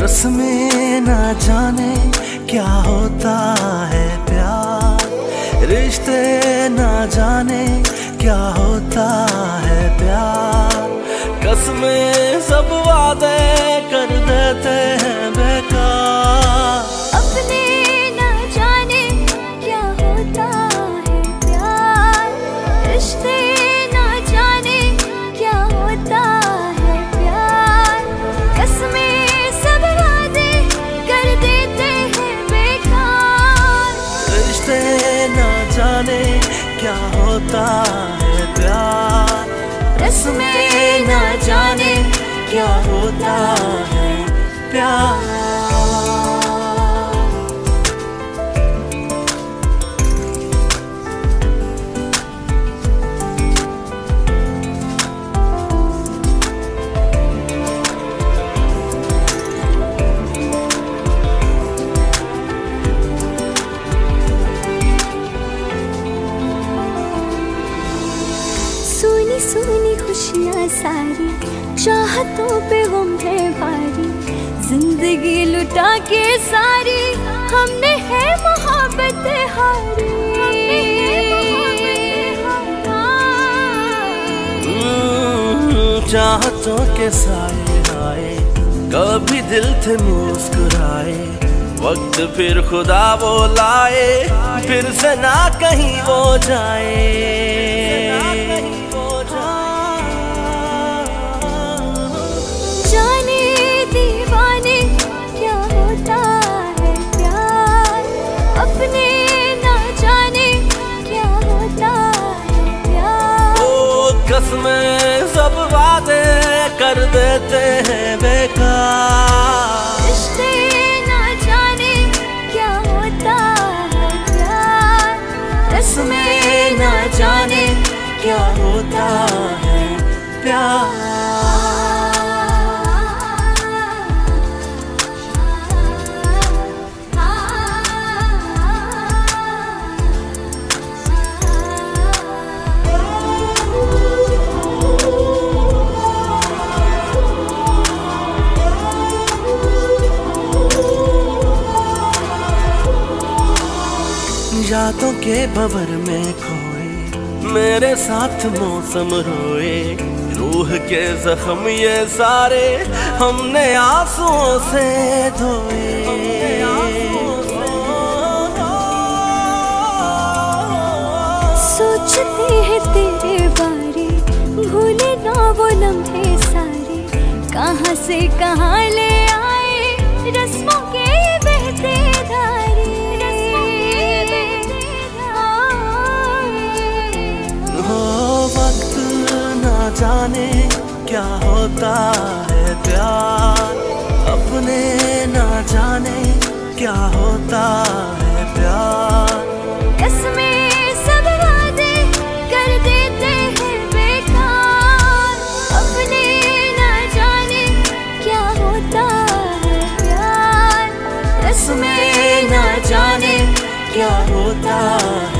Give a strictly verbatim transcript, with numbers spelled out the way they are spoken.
रस्में ना जाने क्या होता है प्यार, रिश्ते ना जाने क्या होता है प्यार। कसमें सब वादे कर देते हैं बेकार, अपने ना जाने क्या होता है प्यार, रिश्ते ना जाने क्या होता है प्यार। कसमें सब वादे कर देते हैं बेकार, रिश्ते ना जाने क्या होता है प्यार, रस्में ना जाने क्या होता है प्यार। सोनी सोनी खुशियाँ सारी, चाहतों पे गम है भारी, जिंदगी लुटा के सारी हमने है मोहब्बत हारी। चाहतों के साए आए, कभी दिल थे मुस्कुराए, वक्त फिर खुदा वो लाए, फिर से ना कहीं वो जाए। जाने दीवाने क्या होता है प्यार, अपने ना जाने क्या होता है प्यार। ओ कसमें सब वादे कर देते हैं बेकार, रिश्ते ना जाने क्या होता है प्यार, रस्में ना जाने क्या होता है प्यार। यादों के भंवर में खोए, मेरे साथ मौसम रोए, रूह के जख्म ये सारे हमने आंसुओं से धोए। सोचते हैं तेरे बारे, भूले ना वो लम्हे सारे, कहाँ से कहाँ ले आए रस्मों के बहते धारे। वक्त ना जाने क्या होता है प्यार, अपने ना जाने क्या होता है प्यार। कसमें सब वादे कर देते हैं बेकार, अपने ना जाने क्या होता है प्यार, रस्में ना जाने क्या होता है